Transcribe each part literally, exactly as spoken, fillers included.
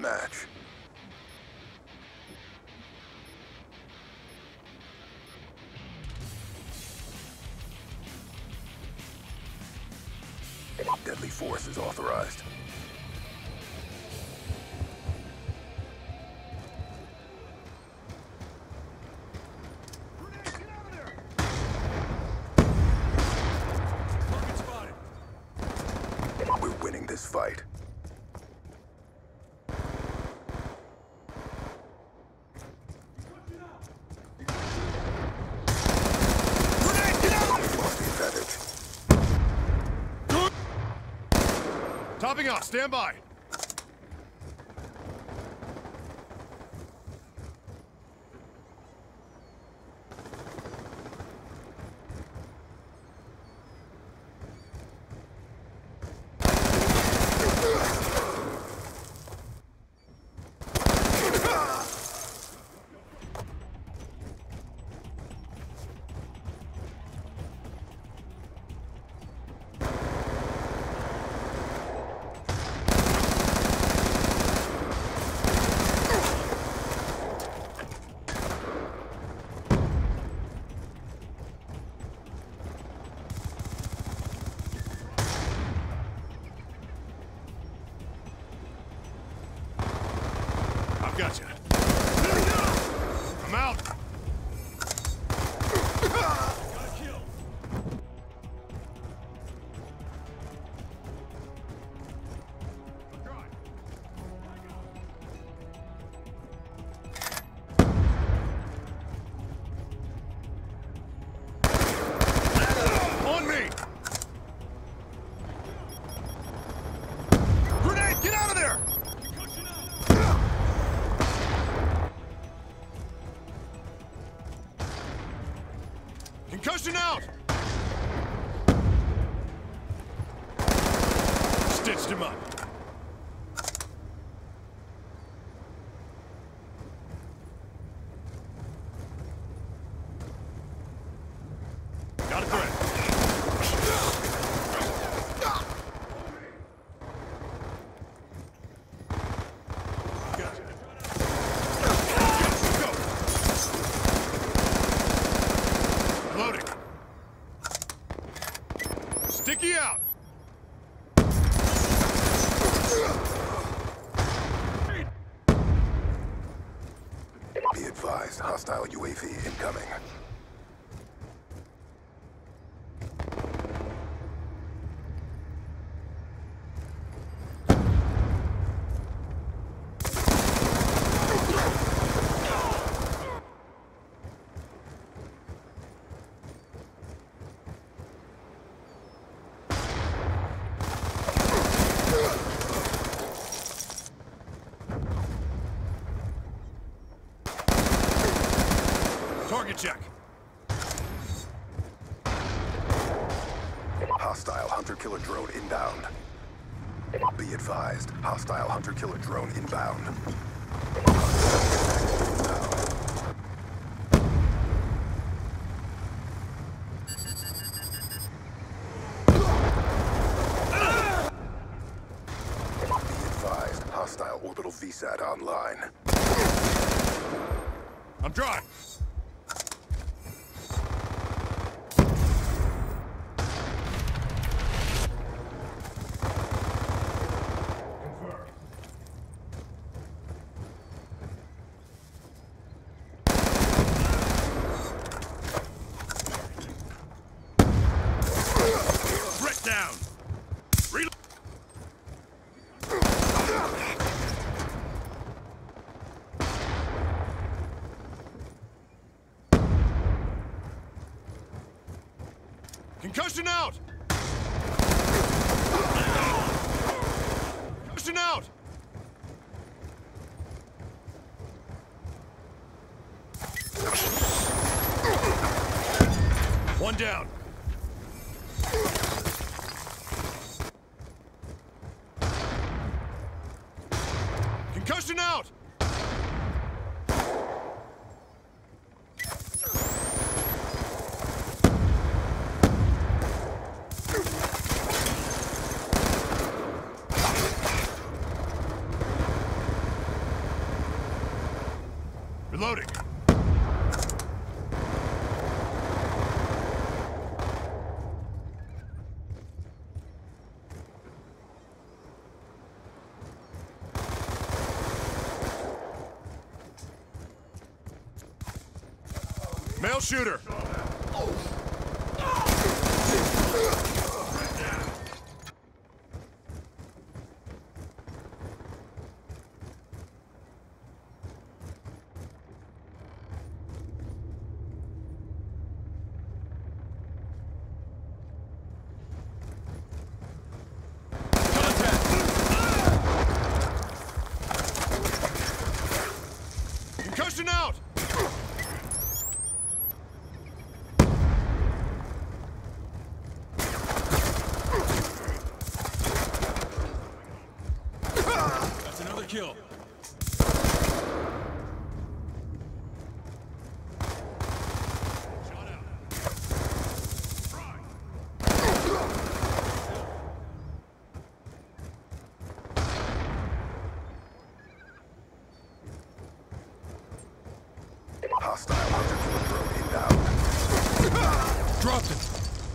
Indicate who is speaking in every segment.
Speaker 1: match. Deadly force is authorized. We're winning this fight.
Speaker 2: Topping off, stand by. Gotcha. I'm out. Got a kill. On me. Grenade, get out of there. Concussion out! Stitched him up. Got a threat. Gotcha. Go. Loading. Sticky out!
Speaker 1: Be advised, hostile U A V incoming.
Speaker 2: Target check.
Speaker 1: Hostile hunter-killer drone inbound. Be advised, hostile hunter-killer drone inbound. Be advised, hostile orbital V SAT online.
Speaker 2: I'm dry. Down. Reload. Concussion out. Concussion out. One down. Concussion out! Male shooter. Concussion out! That's another kill. Shot out. Try.
Speaker 1: Hostile hunter killer drone inbound.
Speaker 2: Dropped it.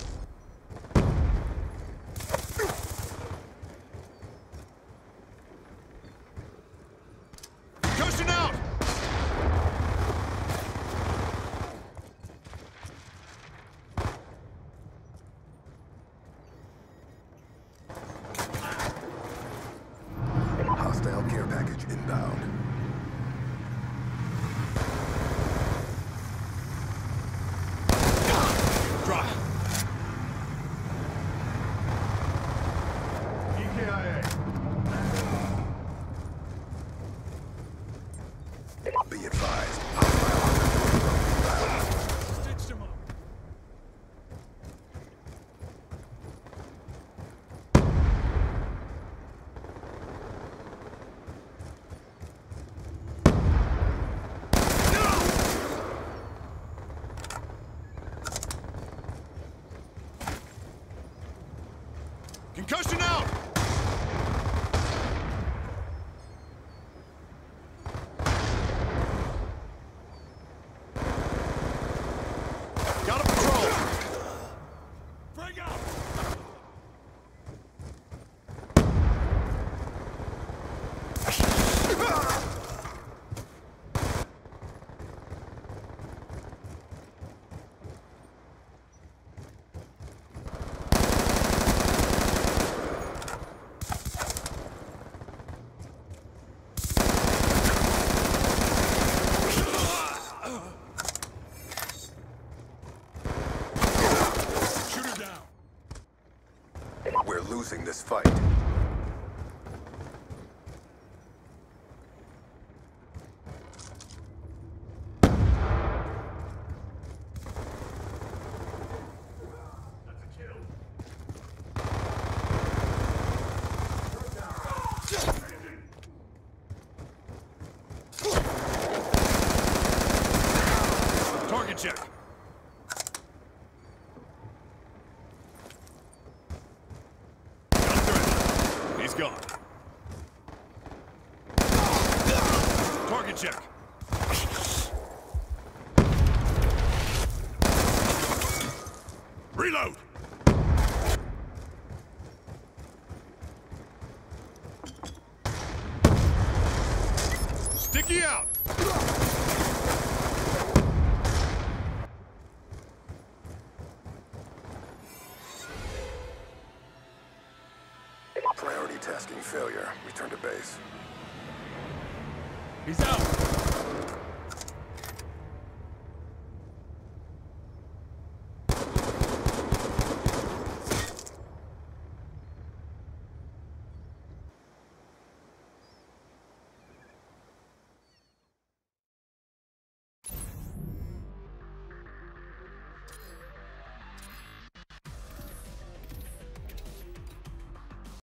Speaker 2: Concussion out!
Speaker 1: Hostile care package inbound.
Speaker 2: Drop. E K I A.
Speaker 1: Be advised. Hostile hunter killer drone inbound.
Speaker 2: Stitched him up. Concussion out! Got a patrol! Frag out! Shooter down!
Speaker 1: We're losing this fight.
Speaker 2: Target check. Got a threat. He's gone. Target check. Reload. Sticky out.
Speaker 1: Priority tasking failure. Return to base.
Speaker 2: He's out.